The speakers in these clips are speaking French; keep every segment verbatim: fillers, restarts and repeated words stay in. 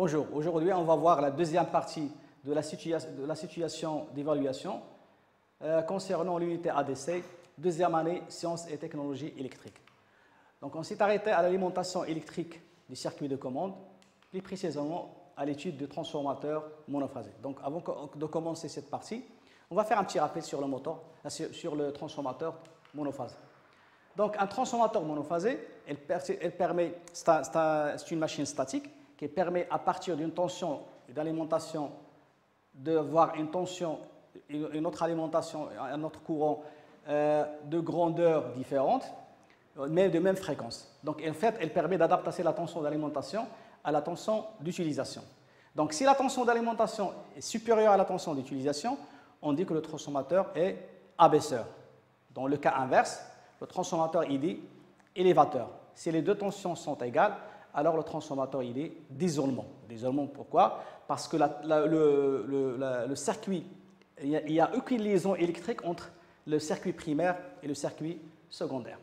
Bonjour, aujourd'hui on va voir la deuxième partie de la, situa de la situation d'évaluation euh, concernant l'unité A D C, deuxième année sciences et technologies électriques. Donc on s'est arrêté à l'alimentation électrique du circuit de commande, plus précisément à l'étude du transformateur monophasé. Donc avant de commencer cette partie, on va faire un petit rappel sur le moteur, sur le transformateur monophasé. Donc un transformateur monophasé, elle, elle permet, c'est une machine statique qui permet à partir d'une tension d'alimentation d'avoir une tension, une autre alimentation, un autre courant euh, de grandeur différente, mais de même fréquence. Donc en fait, elle permet d'adapter la tension d'alimentation à la tension d'utilisation. Donc si la tension d'alimentation est supérieure à la tension d'utilisation, on dit que le transformateur est abaisseur. Dans le cas inverse, le transformateur il est élévateur. Si les deux tensions sont égales, alors le transformateur il est d'isolement. D'isolement pourquoi? Parce que la, la, le, le, la, le circuit, il n'y a, a aucune liaison électrique entre le circuit primaire et le circuit secondaire.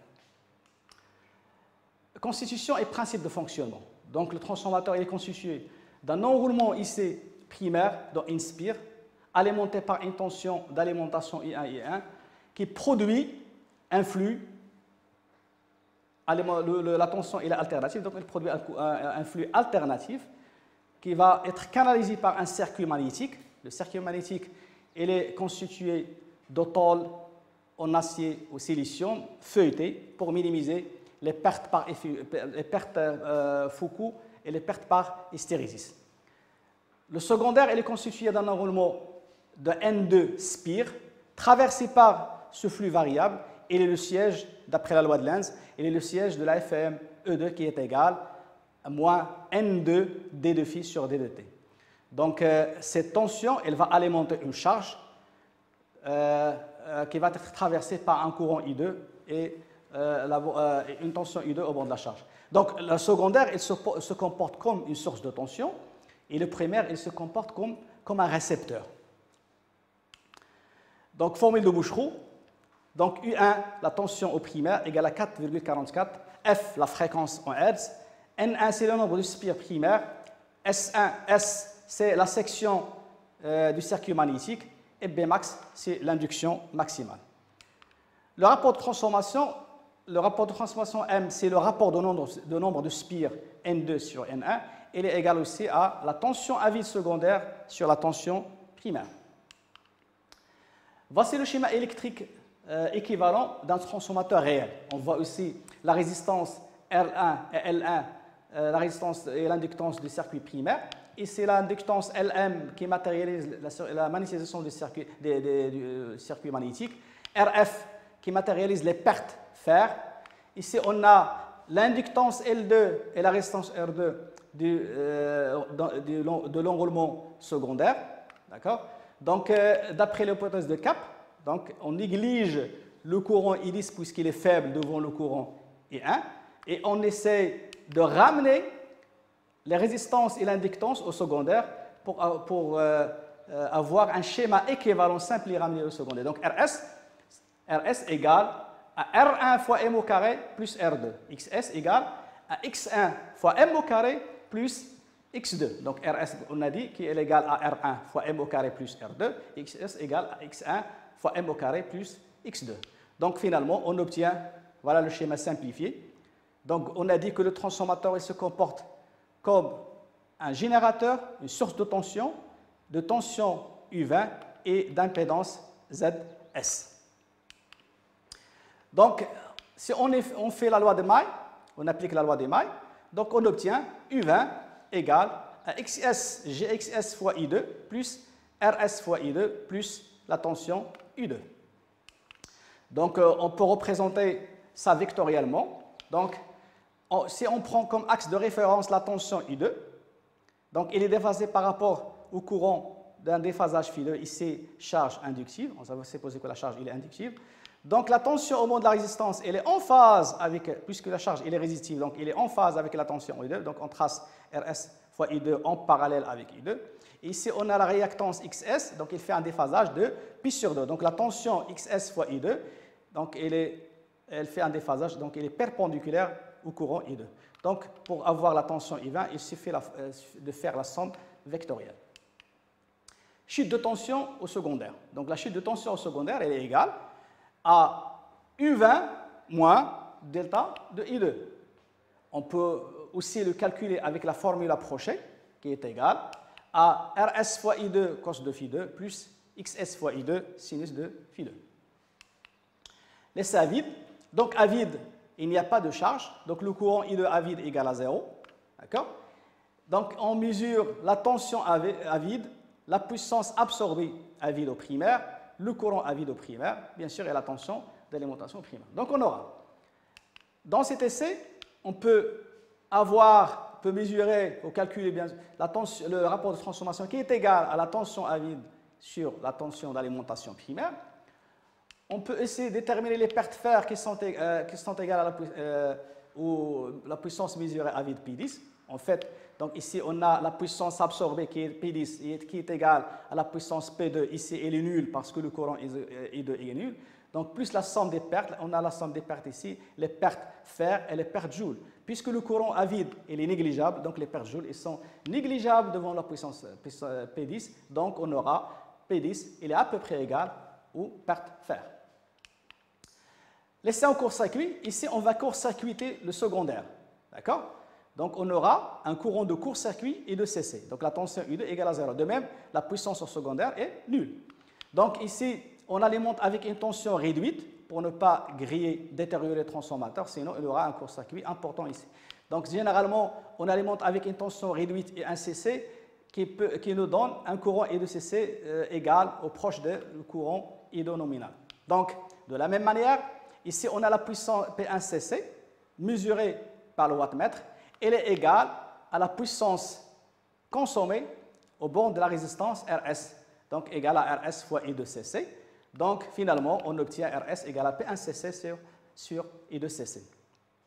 Constitution et principe de fonctionnement. Donc le transformateur est constitué d'un enroulement I C primaire, dans une spire, alimenté par une tension d'alimentation I un I un, qui produit un flux. La tension est alternative, donc elle produit un flux alternatif qui va être canalisé par un circuit magnétique. Le circuit magnétique il est constitué de tôle en acier ou silicium feuilleté pour minimiser les pertes par les pertes euh, Foucault et les pertes par hystérésis. Le secondaire il est constitué d'un enroulement de N deux spire traversé par ce flux variable. Il est le siège, d'après la loi de Lenz, il est le siège de la F M E deux qui est égal à moins N deux D deux phi sur D deux T. Donc, euh, cette tension, elle va alimenter une charge euh, euh, qui va être traversée par un courant I deux et euh, la, euh, une tension I deux au bord de la charge. Donc, le secondaire, il se, se comporte comme une source de tension et le primaire, il se comporte comme, comme un récepteur. Donc, formule de Boucheroux. Donc, U un, la tension au primaire, égale à quatre virgule quarante-quatre. F, la fréquence en hertz. N un, c'est le nombre de spires primaires. S un, S, c'est la section euh, du circuit magnétique. Et B max, c'est l'induction maximale. Le rapport de transformation, le rapport de transformation M, c'est le rapport de nombre, de nombre de spires N deux sur N un. Il est égal aussi à la tension à vide secondaire sur la tension primaire. Voici le schéma électrique Euh, équivalent d'un transformateur réel. On voit aussi la résistance R un et L un, euh, la résistance et l'inductance du circuit primaire. Et c'est l'inductance L M qui matérialise la, la magnétisation du circuit, des, des, du euh, circuit magnétique. R F qui matérialise les pertes fer. Ici, on a l'inductance L deux et la résistance R deux du, euh, de, de l'enroulement secondaire. D'accord? Donc, euh, d'après l'hypothèse de Cap, donc, on néglige le courant I dix puisqu'il est faible devant le courant I un et on essaie de ramener les résistances et l'inductance au secondaire pour, pour euh, avoir un schéma équivalent simple et ramené au secondaire. Donc, R S, R S égale à R un fois M au carré plus R deux. X S égale à X un fois M au carré plus X deux. Donc, R S, on a dit qu'il est égal à R un fois M au carré plus R deux. X S égale à X un fois M au carré plus X deux. Donc finalement, on obtient, voilà le schéma simplifié. Donc on a dit que le transformateur il se comporte comme un générateur, une source de tension, de tension U vingt et d'impédance Z S. Donc si on, est, on fait la loi de May, on applique la loi de May, donc on obtient U vingt égale à X S G X S fois I deux plus R S fois I deux plus la tension U deux. Donc, euh, on peut représenter ça vectoriellement. Donc, on, si on prend comme axe de référence la tension I deux, donc il est déphasé par rapport au courant d'un déphasage fileux, ici charge inductive. On va supposer que la charge il est inductive. Donc, la tension au moment de la résistance, elle est en phase avec, puisque la charge elle est résistive, donc il est en phase avec la tension I deux. Donc, on trace R S fois I deux en parallèle avec I deux. Et ici, on a la réactance X S, donc il fait un déphasage de pi sur deux. Donc la tension X S fois I deux, donc elle, est, elle fait un déphasage, donc elle est perpendiculaire au courant I deux. Donc, pour avoir la tension I vingt, il suffit la, euh, de faire la somme vectorielle. Chute de tension au secondaire. Donc, la chute de tension au secondaire, elle est égale à U vingt moins delta de I deux. On peut aussi le calculer avec la formule approchée, qui est égale à R S fois I deux cos de phi deux plus X S fois I deux sinus de phi deux. L'essai à vide. Donc, à vide, il n'y a pas de charge. Donc, le courant I deux à vide égale à zéro. D'accord? Donc, on mesure la tension à vide, la puissance absorbée à vide au primaire, le courant à vide au primaire, bien sûr, et la tension d'alimentation au primaire. Donc, on aura, dans cet essai, on peut avoir, peut mesurer, ou calculer bien la tension, le rapport de transformation qui est égal à la tension à vide sur la tension d'alimentation primaire. On peut essayer de déterminer les pertes fer qui sont, euh, qui sont égales à la, euh, ou la puissance mesurée à vide P dix. En fait, donc ici, on a la puissance absorbée qui est P dix, qui est égale à la puissance P deux. Ici, elle est nulle parce que le courant I deux est nul. Donc, plus la somme des pertes, on a la somme des pertes ici, les pertes fer et les pertes joule. Puisque le courant à vide, il est négligeable, donc les pertes joule, ils sont négligeables devant la puissance P dix. Donc, on aura P dix, il est à peu près égal aux pertes fer. L'essai en court-circuit, ici, on va court-circuiter le secondaire. D'accord? Donc, on aura un courant de court-circuit et de C C. Donc, la tension I deux égale à zéro. De même, la puissance au secondaire est nulle. Donc, ici, on alimente avec une tension réduite pour ne pas griller, détériorer le transformateur, sinon il y aura un court-circuit important ici. Donc, généralement, on alimente avec une tension réduite et un C C qui, peut, qui nous donne un courant I deux C C euh, égal ou proche du courant I deux nominal. Donc, de la même manière, ici, on a la puissance P un C C mesurée par le wattmètre. Elle est égale à la puissance consommée au bord de la résistance R S. Donc, égale à R S fois I deux C C. Donc, finalement, on obtient R S égale à P un C C sur, sur I deux C C.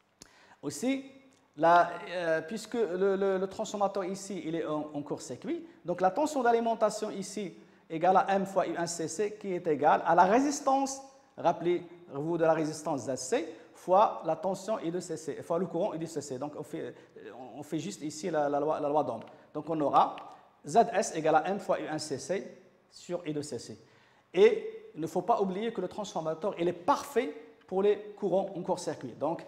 Aussi, la, euh, puisque le, le, le transformateur ici, il est en, en court-circuit, donc la tension d'alimentation ici égale à M fois I un C C qui est égale à la résistance, rappelez-vous de la résistance Z C, fois la tension I deux C C, fois le courant I deux C C. Donc, on fait, on fait juste ici la, la loi, la loi d'Ohm. Donc, on aura Z S égale à M fois I un C C sur I deux C C. Et il ne faut pas oublier que le transformateur il est parfait pour les courants en court-circuit. Donc,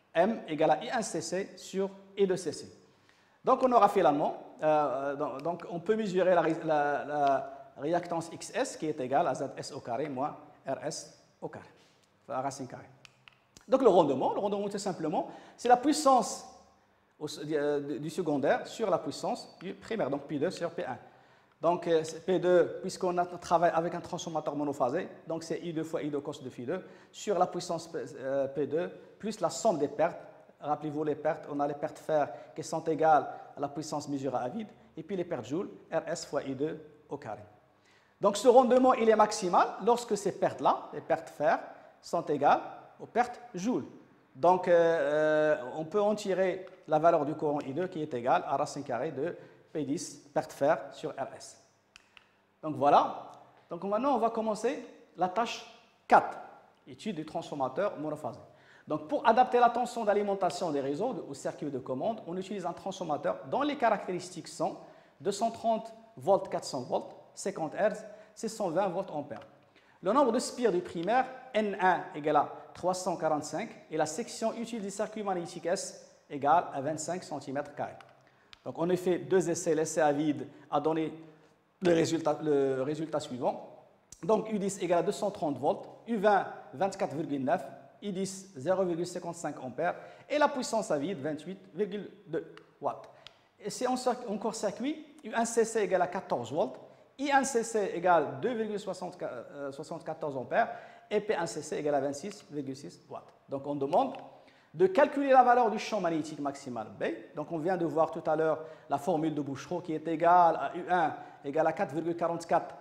M égale à I un C C sur I deux C C. Donc, on aura finalement, euh, donc, donc, on peut mesurer la, la, la réactance X S qui est égale à Z S au carré moins R S au carré, enfin, la racine carrée. Donc, le rendement, le rendement, tout simplement, c'est la puissance au, du, du secondaire sur la puissance du primaire, donc P deux sur P un. Donc, P deux, puisqu'on travaille avec un transformateur monophasé, donc c'est I deux fois I deux cos de phi deux, sur la puissance P deux, plus la somme des pertes. Rappelez-vous les pertes, on a les pertes fer qui sont égales à la puissance mesurée à vide, et puis les pertes joule, R S fois I deux au carré. Donc, ce rendement, il est maximal lorsque ces pertes-là, les pertes fer, sont égales aux pertes joule. Donc, euh, on peut en tirer la valeur du courant I deux qui est égale à racine carrée de P dix, perte fer sur R S. Donc voilà. Donc maintenant, on va commencer la tâche quatre, étude du transformateur monophasé. Donc pour adapter la tension d'alimentation des réseaux au circuit de commande, on utilise un transformateur dont les caractéristiques sont deux cent trente volts, quatre cents volts, cinquante hertz, six cent vingt volts ampères. Le nombre de spires du primaire, N un égale à trois cent quarante-cinq, et la section utile du circuit magnétique S égale à vingt-cinq centimètres carrés. Donc, on a fait deux essais. L'essai à vide a donné le résultat, le résultat suivant. Donc, U dix égale à deux cent trente volts, U vingt, vingt-quatre virgule neuf, I dix, zéro virgule cinquante-cinq ampères, et la puissance à vide, vingt-huit virgule deux watts. Et c'est en, en court-circuit, U un C C égale à quatorze volts, I un C C égale deux virgule soixante-quatorze ampères, et P un C C égale à vingt-six virgule six watts. Donc, on demande de calculer la valeur du champ magnétique maximal B. Donc, on vient de voir tout à l'heure la formule de Bouchereau qui est égale à U un égale à quatre virgule quarante-quatre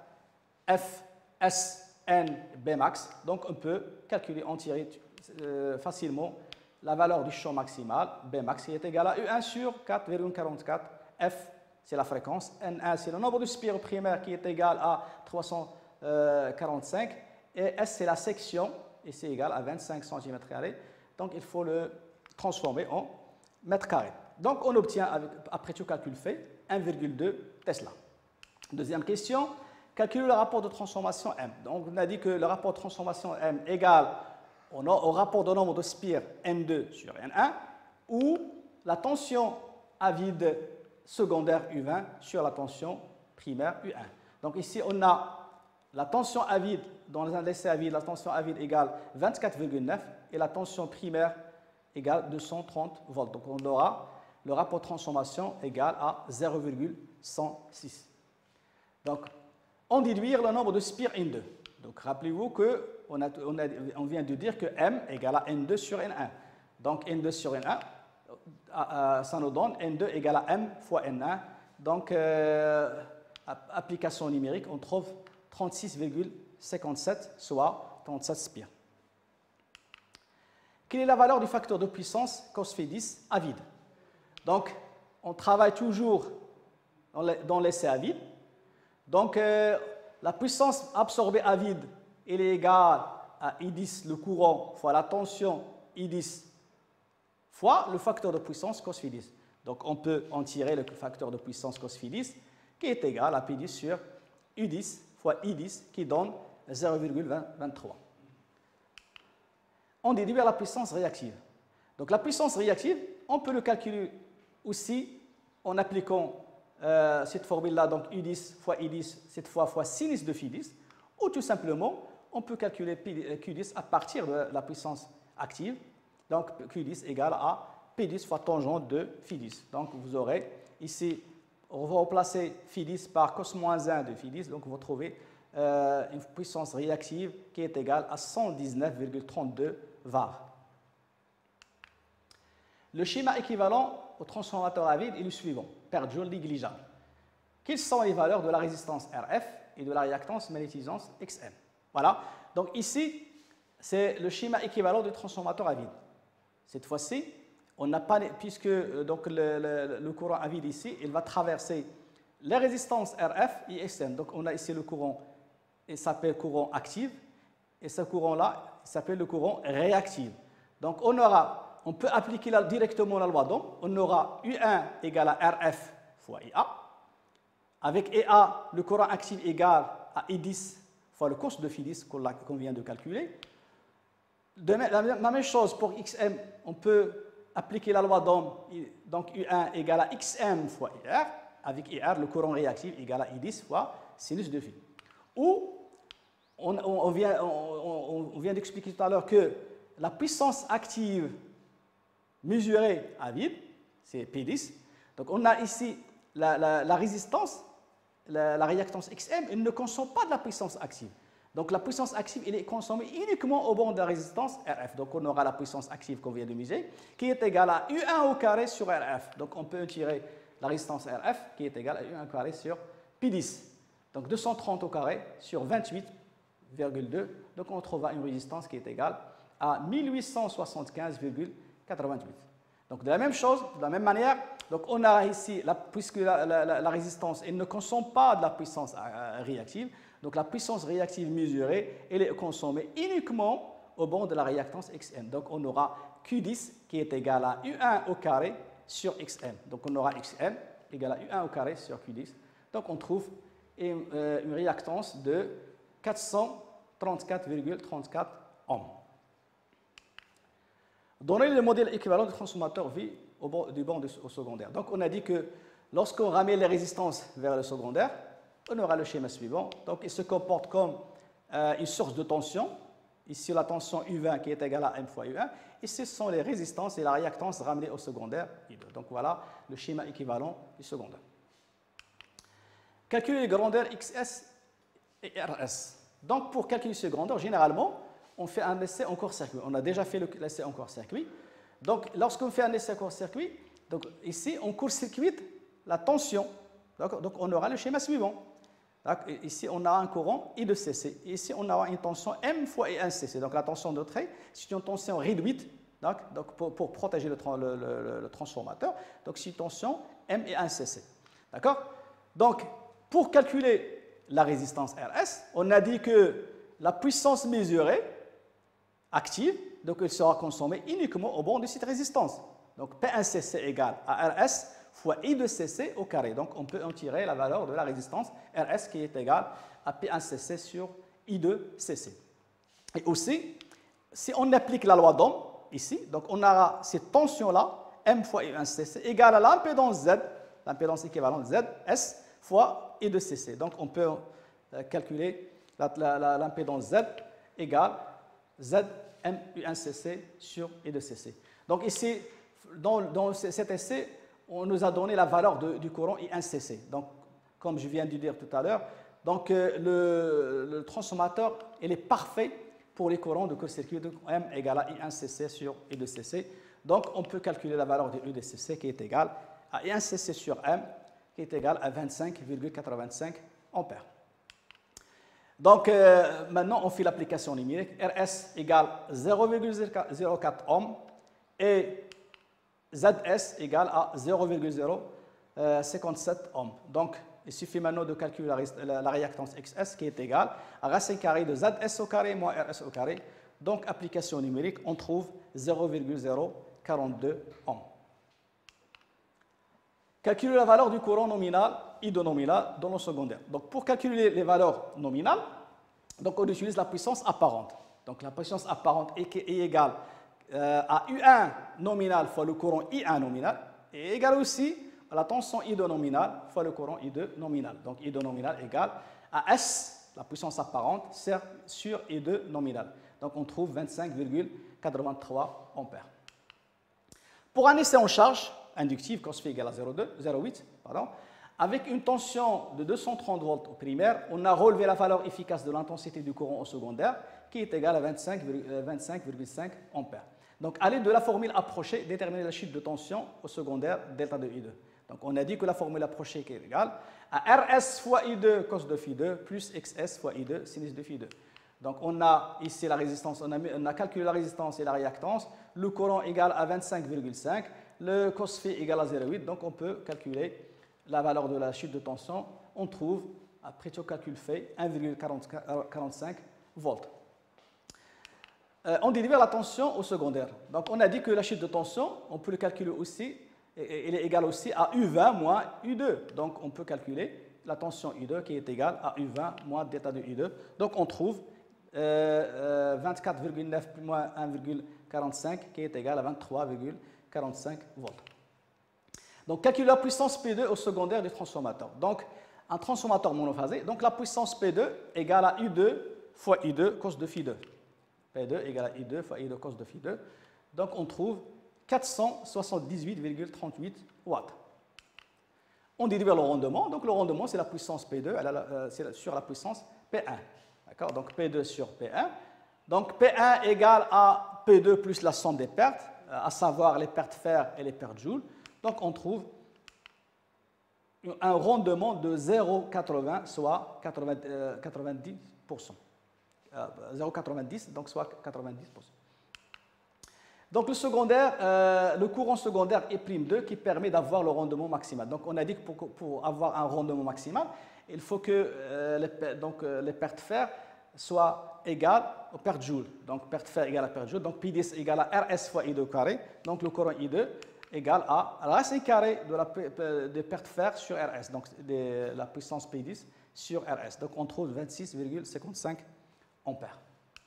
F S N B max. Donc, on peut calculer, en tirer euh, facilement la valeur du champ maximal B max qui est égale à U un sur quatre virgule quarante-quatre. F, c'est la fréquence. N un, c'est le nombre de spires primaires qui est égal à trois cent quarante-cinq. Et S, c'est la section, et c'est égal à vingt-cinq centimètres carrés. Donc, il faut le transformer en mètres carrés. Donc, on obtient, avec, après tout calcul fait, un virgule deux Tesla. Deuxième question, calculer le rapport de transformation M. Donc, on a dit que le rapport de transformation M égale au, au rapport de nombre de spires N deux sur N un ou la tension à vide secondaire U vingt sur la tension primaire U un. Donc, ici, on a la tension à vide, dans un décès à vide, la tension à vide égale vingt-quatre virgule neuf et la tension primaire égale deux cent trente volts. Donc, on aura le rapport de transformation égal à zéro virgule cent six. Donc, on déduire le nombre de spires N deux. Donc, rappelez-vous qu'on a, on a, on vient de dire que M égale à N deux sur N un. Donc, N deux sur N un, euh, ça nous donne N deux égale à M fois N un. Donc, euh, application numérique, on trouve trente-six virgule cinquante-sept, soit trente-sept spires. Quelle est la valeur du facteur de puissance cos phi dix à vide? Donc, on travaille toujours dans l'essai à vide. Donc, euh, la puissance absorbée à vide, elle est égale à I dix, le courant, fois la tension I dix, fois le facteur de puissance cos phi dix. Donc, on peut en tirer le facteur de puissance cos phi dix, qui est égal à P dix sur U dix fois I dix, qui donne zéro virgule vingt-trois. On déduit la puissance réactive. Donc, la puissance réactive, on peut le calculer aussi en appliquant euh, cette formule-là, donc U dix fois I dix, cette fois fois sinus de phi dix, ou tout simplement, on peut calculer Q dix à partir de la puissance active. Donc, Q dix égale à P dix fois tangente de phi dix. Donc, vous aurez ici, on va remplacer phi dix par cos moins un de phi dix, donc vous trouvez euh, une puissance réactive qui est égale à cent dix-neuf virgule trente-deux var. Le schéma équivalent au transformateur à vide est le suivant, perte jaune négligeable. Quelles sont les valeurs de la résistance R F et de la réactance magnétisance X M? Voilà, donc ici, c'est le schéma équivalent du transformateur à vide. Cette fois-ci, on n'a pas, puisque donc, le, le, le courant à vide ici, il va traverser les résistances R F et X M. Donc on a ici le courant, il s'appelle courant actif, et ce courant-là, il s'appelle le courant réactif. Donc on aura... On peut appliquer là, directement la loi d'Ohm. On aura U un égale à R F fois I A. Avec I A, le courant actif égale à I dix fois le cos de phi dix qu'on qu vient de calculer. De même, la, la même chose pour X M, on peut appliquer la loi d'Ohm. Donc U un égale à X M fois I R. Avec I R, le courant réactif égale à I dix fois sinus de phi. Ou, on, on, on vient, on, on vient d'expliquer tout à l'heure que la puissance active mesurée à vide, c'est P dix. Donc on a ici la, la, la résistance, la, la réactance X M, elle ne consomme pas de la puissance active. Donc la puissance active, elle est consommée uniquement au bord de la résistance R F. Donc on aura la puissance active qu'on vient de mesurer, qui est égale à U un au carré sur R F. Donc on peut tirer la résistance R F, qui est égale à U un au carré sur P dix. Donc deux cent trente au carré sur vingt-huit virgule deux. Donc on trouvera une résistance qui est égale à mille huit cent soixante-quinze virgule quatre-vingt-huit. Donc de la même chose, de la même manière, donc on a ici, la, puisque la, la, la, la résistance elle ne consomme pas de la puissance euh, réactive, donc la puissance réactive mesurée, elle est consommée uniquement au bord de la réactance X M. Donc on aura Q dix qui est égal à U un au carré sur X M. Donc on aura X M égal à U un au carré sur Q dix. Donc on trouve une, euh, une réactance de quatre cent trente-quatre virgule trente-quatre ohms. Donner le modèle équivalent du transformateur V au bord, du bord au secondaire. Donc, on a dit que lorsqu'on ramène les résistances vers le secondaire, on aura le schéma suivant. Donc, il se comporte comme euh, une source de tension. Ici, la tension U vingt qui est égale à M fois U un. Et ce sont les résistances et la réactance ramenées au secondaire I deux. Donc, voilà le schéma équivalent du secondaire. Calculer les grandeurs X S et R S. Donc, pour calculer ces grandeurs, généralement, on fait un essai en court-circuit. On a déjà fait l'essai en court-circuit. Donc, lorsqu'on fait un essai en court-circuit, donc ici, on court-circuite la tension. Donc, on aura le schéma suivant. Ici, on a un courant I de C C. Ici, on aura une tension M fois I un C C. Donc, la tension de trait, c'est une tension réduite donc, pour, pour protéger le, le, le, le transformateur. Donc, c'est une tension M et un C C. D'accord? Donc, pour calculer la résistance R S, on a dit que la puissance mesurée active, donc elle sera consommée uniquement au bord de cette résistance. Donc P un C C égale à R S fois I deux C C au carré. Donc on peut en tirer la valeur de la résistance R S qui est égale à P un C C sur I deux C C. Et aussi, si on applique la loi d'Ohm ici, donc on aura cette tension-là, M fois I un C C, égale à l'impédance Z, l'impédance équivalente Z, S fois I deux C C. Donc on peut calculer l'impédance Z égale Z M U un C C sur I deux C C. Donc ici, dans, dans cet essai, on nous a donné la valeur de, du courant I un C C. Donc, comme je viens de dire tout à l'heure, donc euh, le, le transformateur il est parfait pour les courants de court-circuit. Donc M égale à I un C C sur I deux C C. Donc on peut calculer la valeur de I deux C C qui est égale à I un C C sur M qui est égale à vingt-cinq virgule quatre-vingt-cinq ampères. Donc euh, maintenant on fait l'application numérique. R S égale zéro virgule zéro quatre ohm et Z S égale à zéro virgule zéro cinquante-sept ohm. Donc, il suffit maintenant de calculer la, la, la réactance X S qui est égale à racine carrée de Z S au carré moins R S au carré. Donc, application numérique, on trouve zéro virgule zéro quarante-deux ohm. Calculer la valeur du courant nominal, I deux nominal, dans le secondaire. Donc, pour calculer les valeurs nominales, donc on utilise la puissance apparente. Donc, la puissance apparente est, est égale Euh, à U un nominal fois le courant I un nominal et égale aussi à la tension I deux nominal fois le courant I deux nominal. Donc I deux nominal égale à S, la puissance apparente, sur I deux nominal. Donc on trouve vingt-cinq virgule quatre-vingt-trois ampères. Pour un essai en charge inductive, cos phi égale à zéro virgule huit, pardon, avec une tension de deux cent trente volts au primaire, on a relevé la valeur efficace de l'intensité du courant au secondaire qui est égale à vingt-cinq virgule cinq ampères. Donc, à l'aide de la formule approchée, déterminer la chute de tension au secondaire delta de I deux. Donc, on a dit que la formule approchée est égale à R S fois I deux cos de phi deux plus X S fois I deux sinus de phi deux. Donc, on a ici la résistance, on a, on a calculé la résistance et la réactance. Le courant égale à vingt-cinq virgule cinq, le cos phi égale à zéro virgule huit. Donc, on peut calculer la valeur de la chute de tension. On trouve, après tout calcul fait, un virgule quarante-cinq volts. Euh, on dérive la tension au secondaire. Donc, on a dit que la chute de tension, on peut le calculer aussi, elle est égale aussi à U vingt moins U deux. Donc, on peut calculer la tension U deux qui est égale à U vingt moins delta de U deux. Donc, on trouve euh, euh, vingt-quatre virgule neuf moins un virgule quarante-cinq qui est égal à vingt-trois virgule quarante-cinq volts. Donc, calculer la puissance P deux au secondaire du transformateur. Donc, un transformateur monophasé, donc la puissance P deux égale à U deux fois I deux cos de phi deux. P deux égale à I deux fois I deux cos de phi deux. Donc, on trouve quatre cent soixante-dix-huit virgule trente-huit watts. On dérive le rendement. Donc, le rendement, c'est la puissance P deux euh, sur la puissance P un. D'accord? Donc, P deux sur P un. Donc, P un égale à P deux plus la somme des pertes, à savoir les pertes fer et les pertes joule. Donc, on trouve un rendement de zéro virgule quatre-vingts, soit quatre-vingt-dix pour cent. zéro virgule quatre-vingt-dix, donc soit quatre-vingt-dix pour cent. Donc le secondaire, euh, le courant secondaire est prime deux qui permet d'avoir le rendement maximal. Donc on a dit que pour, pour avoir un rendement maximal, il faut que euh, les, donc, euh, les pertes fer soient égales aux pertes joule. Donc perte fer égale à perte joule. Donc P dix égale à R S fois I deux carré. Donc le courant I deux égale à la racine carrée de la de perte fer sur R S. Donc de la puissance P dix sur R S. Donc on trouve vingt-six virgule cinquante-cinq ampères.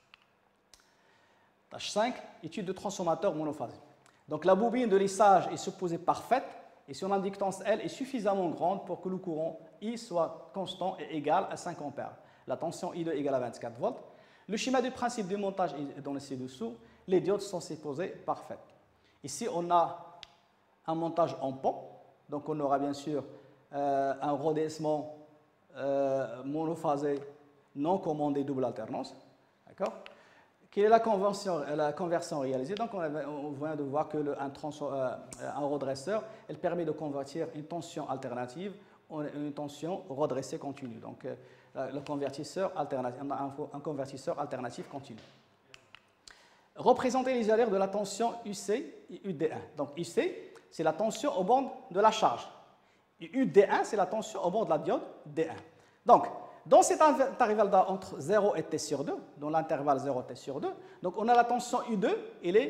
Tâche cinq, étude de transformateur monophasé. Donc la bobine de lissage est supposée parfaite et son inductance L est suffisamment grande pour que le courant I soit constant et égal à cinq ampères. La tension I deux égale à vingt-quatre volts. Le schéma du principe de montage est dans le ci-dessous. Les diodes sont supposées parfaites. Ici, on a un montage en pont. Donc on aura bien sûr euh, un redressement euh, monophasé non commandé double alternance. D'accord? Quelle est la conversion, la conversion réalisée? Donc, on, avait, on vient de voir que le, un, euh, un redresseur, elle permet de convertir une tension alternative en une tension redressée continue. Donc, euh, le convertisseur alternatif, un, un convertisseur alternatif continu. Représenter les valeurs de la tension U C et U D un. Donc, U C, c'est la tension au bord de la charge. Et U D un, c'est la tension au bord de la diode D un. Donc, dans cet intervalle entre zéro et T sur deux, dans l'intervalle zéro T sur deux, donc on a la tension U deux, elle est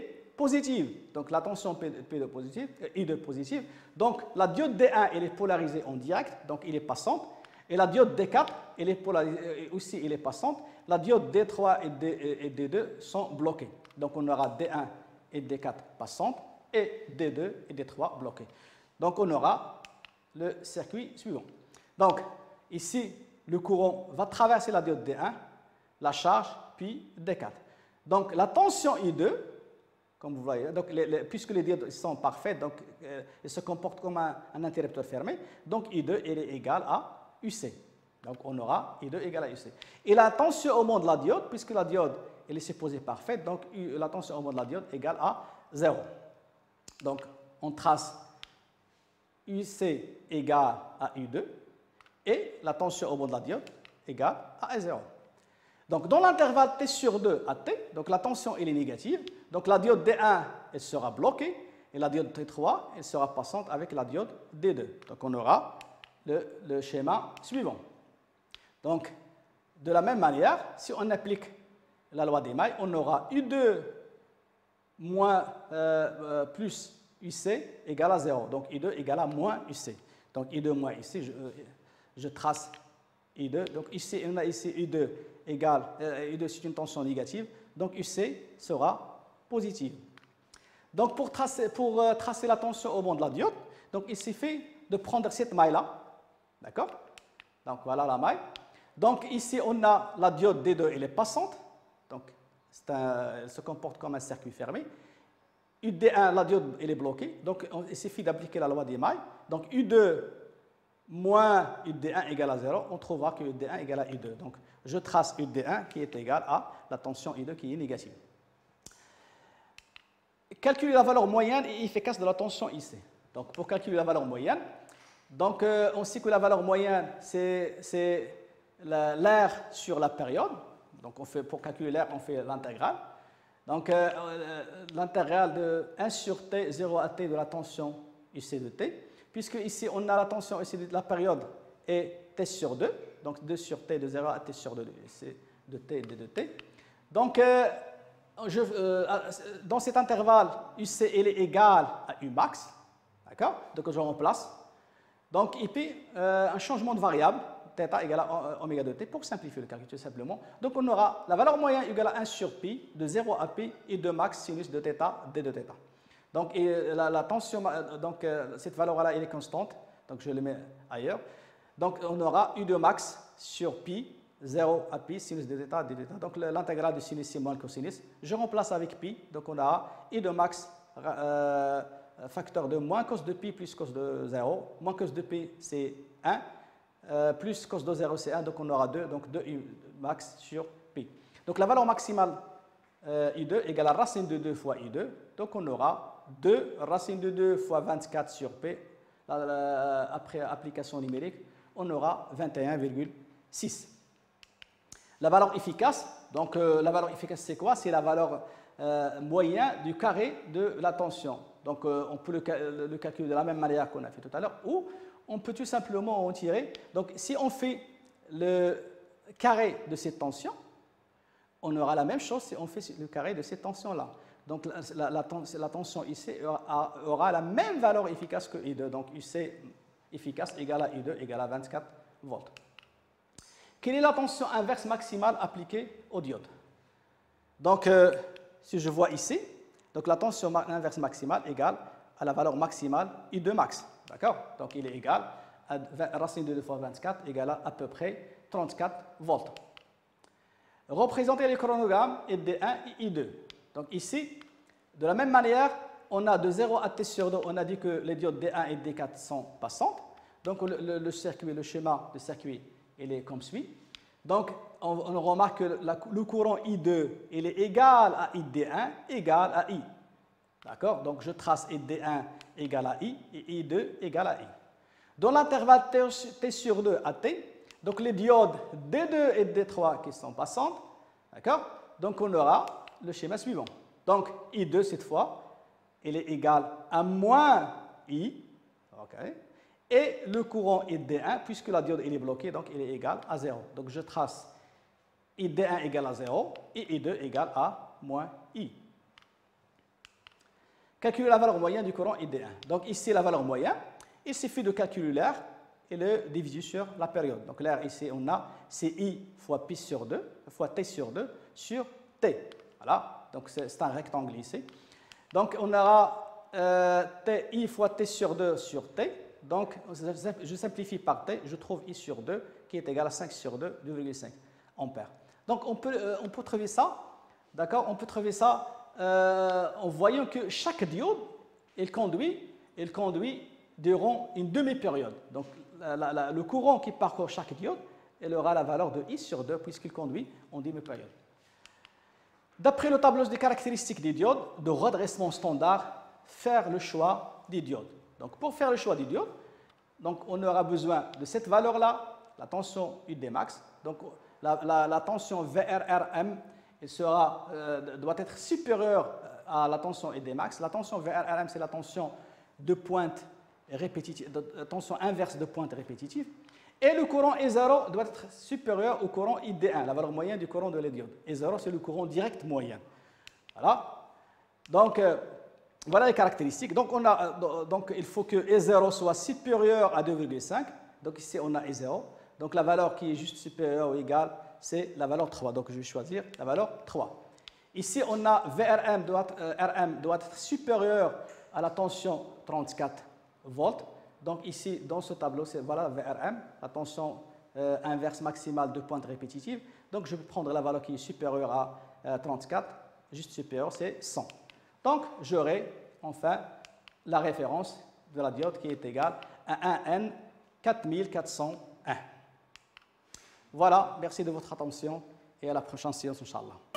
positive. Donc la tension P deux positive, I deux positive. Donc la diode D un, elle est polarisée en direct, donc il est passante. Et la diode D quatre, elle est polarisée, aussi elle est passante. La diode D trois et, D, et D deux sont bloquées. Donc on aura D un et D quatre passantes et D deux et D trois bloquées. Donc on aura le circuit suivant. Donc ici, le courant va traverser la diode D un, la charge, puis D quatre. Donc la tension I deux, comme vous voyez, donc les, les, puisque les diodes sont parfaites, donc euh, elles se comportent comme un, un interrupteur fermé, donc I deux elle est égale à U C. Donc on aura I deux égale à U C. Et la tension au moment de la diode, puisque la diode elle est supposée parfaite, donc la tension au moment de la diode égale à zéro. Donc on trace U C égale à U deux et la tension au moment de la diode égale à zéro. Donc dans l'intervalle T sur deux à T, donc la tension elle est négative, donc la diode D un elle sera bloquée et la diode T trois elle sera passante avec la diode D deux. Donc on aura le, le schéma suivant. Donc de la même manière, si on applique la loi des mailles, on aura U deux moins euh, euh, plus U C égale à zéro. Donc I deux égale à moins U C. Donc I deux moins U C, je, je trace I deux. Donc ici, on a ici U deux égale, euh, U deux c'est une tension négative, donc U C sera positive. Donc pour tracer, pour, euh, tracer la tension au moment de la diode, donc il suffit de prendre cette maille-là, d'accord? Donc voilà la maille. Donc ici, on a la diode D deux, elle est passante, donc un, elle se comporte comme un circuit fermé. U D un, la diode, elle est bloquée, donc on, il suffit d'appliquer la loi des mailles. Donc U deux moins U D un égale à zéro, on trouvera que U D un égale à I deux. Donc je trace U D un qui est égal à la tension I deux qui est négative. Calculer la valeur moyenne et efficace de la tension I C. Donc pour calculer la valeur moyenne, donc, euh, on sait que la valeur moyenne, c'est l'air sur la période. Donc on fait, pour calculer l'air, on fait l'intégrale. Donc euh, l'intégrale de un sur T, zéro à T de la tension I C de T. Puisque ici, on a la tension ici de la période est T sur deux. Donc deux sur T de zéro à T sur deux, c'est de T et D de T. Donc, euh, je, euh, dans cet intervalle, U C elle est égale à U max. D'accord? Donc je remplace. Donc, et puis, euh, un changement de variable, θ égale à oméga de t, pour simplifier le calcul tout simplement. Donc, on aura la valeur moyenne égale à un sur pi, de zéro à pi, et de max sinus de θ, d de θ. Donc, et la, la tension, donc euh, cette valeur-là, elle est constante, donc je le mets ailleurs. Donc, on aura u de max sur pi, zéro à pi, sinus de θ, d de θ. Donc, l'intégrale de sinus, c'est moins le cosinus. Je remplace avec pi, donc on a i de max, euh, facteur de moins cos de pi plus cos de zéro. Moins cos de pi, c'est un. Euh, plus cos de zéro, c'est un. Donc on aura deux. Donc deux i max sur pi. Donc la valeur maximale euh, i deux égale à racine de deux fois i deux. Donc on aura deux racine de deux fois vingt-quatre sur p. La, la, après application numérique, on aura vingt et un virgule six. La valeur efficace, donc euh, la valeur efficace, c'est quoi? C'est la valeur euh, moyenne du carré de la tension. Donc, euh, on peut le, le calculer de la même manière qu'on a fait tout à l'heure, ou on peut tout simplement en tirer. Donc, si on fait le carré de cette tension, on aura la même chose si on fait le carré de cette tension-là. Donc, la, la, la, la tension ici aura, aura la même valeur efficace que I deux. Donc, U C efficace égale à I deux égale à vingt-quatre volts. Quelle est la tension inverse maximale appliquée au diode? Donc, euh, si je vois ici, donc la tension inverse maximale égale à la valeur maximale I deux max. D'accord? Donc il est égal à racine de deux fois vingt-quatre égale à à peu près trente-quatre volts. Représenter les chronogrammes et D un et I deux. Donc ici, de la même manière, on a de zéro à T sur deux, on a dit que les diodes D un et D quatre sont passantes. Donc le, le, le circuit, le schéma de circuit, il est comme suit. Donc, on, on remarque que la, le courant I deux, il est égal à I D un égal à I. D'accord? Donc, je trace I D un égal à I et I deux égal à I. Dans l'intervalle T sur deux à T, donc les diodes D deux et D trois qui sont passantes, d'accord? Donc, on aura le schéma suivant. Donc, I deux, cette fois, il est égal à moins I. OK? Et le courant I D un, puisque la diode il est bloquée, donc il est égal à zéro. Donc je trace I D un égale à zéro et I deux égale à moins I. calculer la valeur moyenne du courant I D un. Donc ici, la valeur moyenne, il suffit de calculer l'air et le diviser sur la période. Donc l'air ici, on a c'est I fois pi sur deux, fois T sur deux, sur T. Voilà, donc c'est un rectangle ici. Donc on aura euh, T, I fois T sur deux sur T. Donc je simplifie par T, je trouve I sur deux qui est égal à cinq sur deux, deux virgule cinq ampères. Donc on peut, euh, on peut trouver ça, d'accord, on peut trouver ça euh, en voyant que chaque diode, il conduit, il conduit durant une demi-période. Donc la, la, la, le courant qui parcourt chaque diode, il aura la valeur de I sur deux puisqu'il conduit en demi-période. D'après le tableau des caractéristiques des diodes de redressement standard, faire le choix des diodes. Donc pour faire le choix des diodes, donc on aura besoin de cette valeur-là, la tension U D max. Donc la, la, la tension V R R M elle sera, euh, doit être supérieure à la tension U D max. La tension V R R M, c'est la tension de pointe répétitive, la tension inverse de pointe répétitive. Et le courant E zéro doit être supérieur au courant I D un, la valeur moyenne du courant de la diode. E zéro, c'est le courant direct moyen. Voilà. Donc, euh, voilà les caractéristiques. Donc, on a, euh, donc, il faut que E zéro soit supérieur à deux virgule cinq. Donc, ici, on a E zéro. Donc, la valeur qui est juste supérieure ou égale, c'est la valeur trois. Donc, je vais choisir la valeur trois. Ici, on a V R M doit, euh, R M doit être supérieur à la tension trente-quatre volts. Donc, ici, dans ce tableau, c'est voilà V R M, la tension euh, inverse maximale de pointe répétitive. Donc, je vais prendre la valeur qui est supérieure à euh, trente-quatre, juste supérieure, c'est cent. Donc, j'aurai enfin la référence de la diode qui est égale à un N quatre mille quatre cent un. Voilà, merci de votre attention et à la prochaine séance, Inch'Allah.